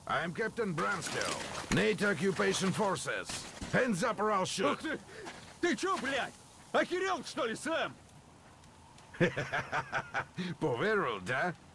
I'm Captain Bramstel, NATO Occupation Forces. Hands up or I'll shoot. Ух ты! Ты чё, блядь? Охерел, что ли, Сэм? Поверил, да?